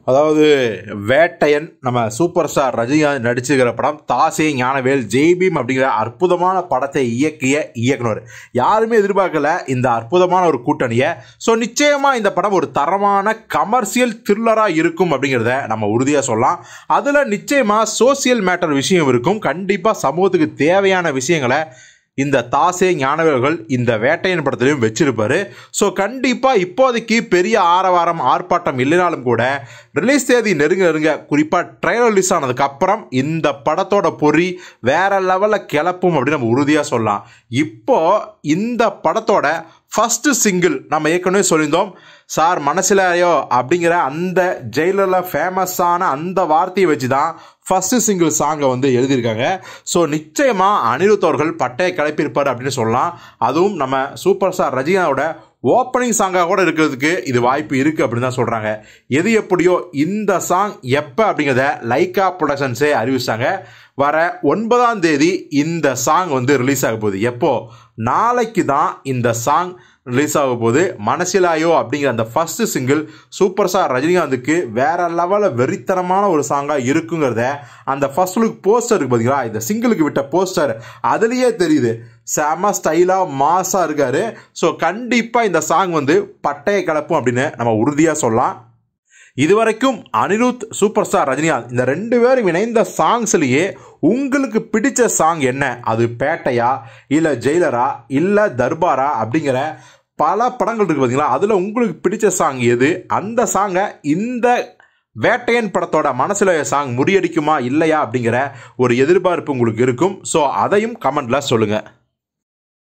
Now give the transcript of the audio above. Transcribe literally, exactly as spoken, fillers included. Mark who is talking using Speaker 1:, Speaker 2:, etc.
Speaker 1: அதாவது வேட்டையன் நம்ம super star Rajinikanth நடிச்சிருக்கிற படம் தாசே ஞானவேல் ஜெய்பீம் அப்படிங்கிற அற்புதமான படத்தை இயக்கிய இயக்குனர். யாருமே எதிர்பார்க்கல இந்த அற்புதமான ஒரு கூட்டணியை. ஸோ நிச்சயமாக இந்த படம் ஒரு தரமான கமர்ஷியல் த்ரில்லராக இருக்கும் அப்படிங்கிறத நம்ம உறுதியாக சொல்லலாம். அதில் நிச்சயமாக சோசியல் மேட்டர் விஷயம் இருக்கும். கண்டிப்பாக சமூகத்துக்கு தேவையான விஷயங்களை இந்த தாசே ஞானவேல்கள் இந்த வேட்டையன் படத்திலையும் வச்சிருப்பாரு. ஸோ கண்டிப்பாக இப்போதைக்கு பெரிய ஆரவாரம் ஆர்ப்பாட்டம் இல்லைனாலும் கூட ரிலீஸ் தேதி நெருங்க நெருங்க குறிப்பாக ட்ரைலர் ரிலீஸ் ஆனதுக்கப்புறம் இந்த படத்தோட பொறி வேற லெவலில் கிளப்பும் அப்படின்னு நம்ம உறுதியாக சொல்லலாம். இப்போ இந்த படத்தோட ஃபஸ்ட்டு சிங்கிள் நம்ம ஏற்கனவே சொல்லியிருந்தோம், சார் மனசிலையோ அப்படிங்கிற அந்த ஜெயிலரில் ஃபேமஸான அந்த வார்த்தையை வச்சு தான் ஃபஸ்ட்டு சிங்கிள் சாங்கை வந்து எழுதியிருக்காங்க. ஸோ நிச்சயமாக அனிருத் அவர்கள் பட்டையை கிளப்பியிருப்பார் அப்படின்னு சொல்லலாம். அதுவும் நம்ம சூப்பர் ஸ்டார் ரஜினியோட ஓப்பனிங் சாங்காக கூட இருக்கிறதுக்கு இது வாய்ப்பு இருக்குது அப்படின்னு தான் சொல்கிறாங்க. எது எப்படியோ இந்த சாங் எப்போ அப்படிங்கிறத லைக்கா ப்ரொடக்ஷன்ஸே அறிவிச்சாங்க. வர ஒன்பதாம் தேதி இந்த சாங் வந்து ரிலீஸ் ஆக போகுது. எப்போ? நாளைக்கு தான் இந்த சாங் ரிலீஸ் ஆக போகுது. மனசிலாயோ அப்படிங்கிற அந்த ஃபர்ஸ்ட் சிங்கிள் சூப்பர் ஸ்டார் ரஜினிகாந்துக்கு வேற லெவலில் வெறித்தனமான ஒரு சாங்காக இருக்குங்கிறத அந்த ஃபர்ஸ்ட் லுக் போஸ்டர் இருக்கு பார்த்தீங்களா, இந்த சிங்கிளுக்கு விட்ட போஸ்டர் அதுலேயே தெரியுது. செம ஸ்டைலாக மாஸாக இருக்காரு. ஸோ கண்டிப்பாக இந்த சாங் வந்து பட்டையை கலப்பும் அப்படின்னு நம்ம உறுதியாக சொல்லலாம். இதுவரைக்கும் அனிருத் சூப்பர் ஸ்டார் ரஜினிகாந்த் இந்த ரெண்டு பேரும் இணைந்த சாங்ஸ்லேயே உங்களுக்கு பிடிச்ச சாங் என்ன? அது பேட்டையா இல்லை ஜெயிலரா இல்லை தர்பாரா அப்படிங்கிற பல படங்கள் இருக்குது பார்த்தீங்களா, அதில் உங்களுக்கு பிடிச்ச சாங் எது? அந்த சாங்கை இந்த வேட்டையன் படத்தோட மனசில் சாங் முறியடிக்குமா இல்லையா அப்படிங்கிற ஒரு எதிர்பார்ப்பு உங்களுக்கு இருக்கும். ஸோ அதையும் கமெண்ட்ல சொல்லுங்கள்.